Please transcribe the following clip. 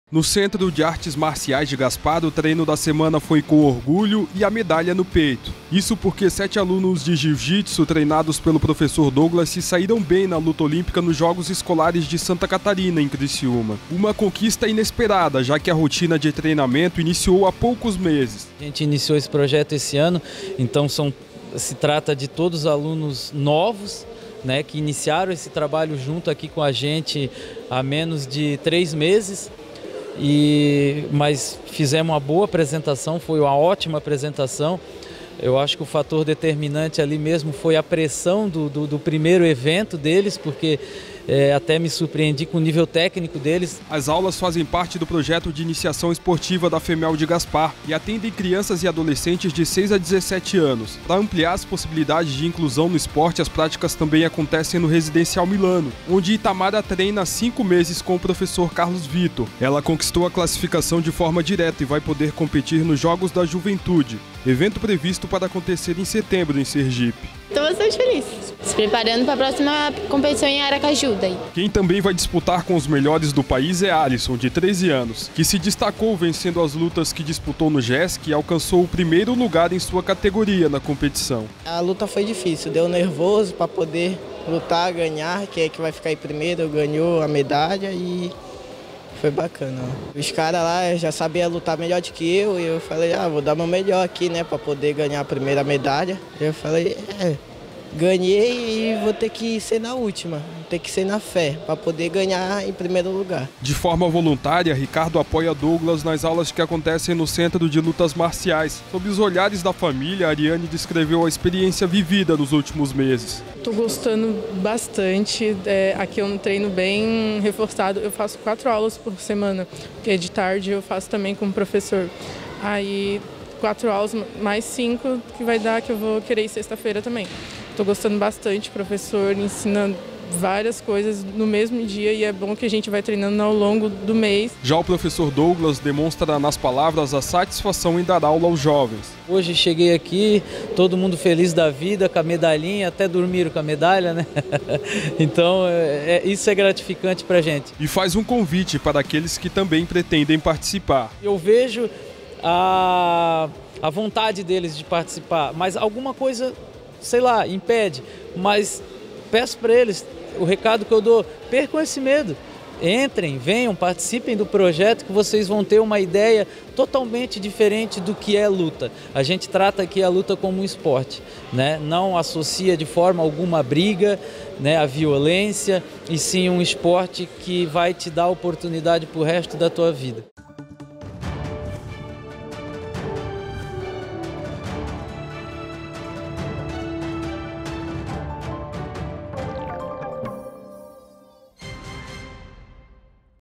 No Centro de Artes Marciais de Gaspar, o treino da semana foi com orgulho e a medalha no peito. Isso porque 7 alunos de jiu-jitsu treinados pelo professor Douglas se saíram bem na luta olímpica nos Jogos Escolares de Santa Catarina, em Criciúma. Uma conquista inesperada, já que a rotina de treinamento iniciou há poucos meses. A gente iniciou esse projeto esse ano, então se trata de todos os alunos novos, né, que iniciaram esse trabalho junto aqui com a gente há menos de 3 meses. Mas fizemos uma boa apresentação, foi uma ótima apresentação. Eu acho que o fator determinante ali mesmo foi a pressão do primeiro evento deles, porque até me surpreendi com o nível técnico deles. As aulas fazem parte do projeto de iniciação esportiva da FEMEL de Gaspar e atendem crianças e adolescentes de 6 a 17 anos. Para ampliar as possibilidades de inclusão no esporte, as práticas também acontecem no Residencial Milano, onde Itamara treina há 5 meses com o professor Carlos Vitor. Ela conquistou a classificação de forma direta e vai poder competir nos Jogos da Juventude, evento previsto para acontecer em setembro em Sergipe. Estou bastante feliz, se preparando para a próxima competição em Aracaju. Quem também vai disputar com os melhores do país é Alisson, de 13 anos, que se destacou vencendo as lutas que disputou no JESC e alcançou o primeiro lugar em sua categoria na competição. A luta foi difícil, deu nervoso para poder lutar, ganhar, quem é que vai ficar em primeiro, ganhou a medalha e foi bacana. Os caras lá já sabiam lutar melhor do que eu e eu falei, vou dar meu melhor aqui, né, para poder ganhar a primeira medalha. Eu falei, ganhei e vou ter que ser na última, vou ter que ser na fé, para poder ganhar em primeiro lugar. De forma voluntária, Ricardo apoia Douglas nas aulas que acontecem no Centro de Lutas Marciais. Sob os olhares da família, a Ariane descreveu a experiência vivida nos últimos meses. Estou gostando bastante, aqui é um treino bem reforçado, eu faço 4 aulas por semana, porque de tarde eu faço também com o professor. Aí 4 aulas mais 5 que vai dar, que eu vou querer ir sexta-feira também. Estou gostando bastante, o professor ensina várias coisas no mesmo dia e é bom que a gente vai treinando ao longo do mês. Já o professor Douglas demonstra nas palavras a satisfação em dar aula aos jovens. Hoje cheguei aqui, todo mundo feliz da vida, com a medalhinha, até dormiram com a medalha, né? Então isso é gratificante pra gente. E faz um convite para aqueles que também pretendem participar. Eu vejo a vontade deles de participar, mas alguma coisa, sei lá, impede, mas peço para eles, o recado que eu dou, percam esse medo, entrem, venham, participem do projeto que vocês vão ter uma ideia totalmente diferente do que é luta. A gente trata aqui a luta como um esporte, né? Não associa de forma alguma a briga, né, a violência, e sim um esporte que vai te dar oportunidade para o resto da tua vida.